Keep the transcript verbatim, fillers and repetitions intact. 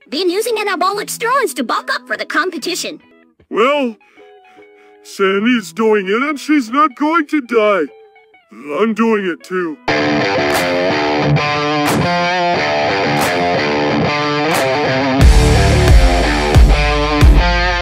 been using anabolic steroids to bulk up for the competition. Well, Sandy's doing it and she's not going to die. I'm doing it too.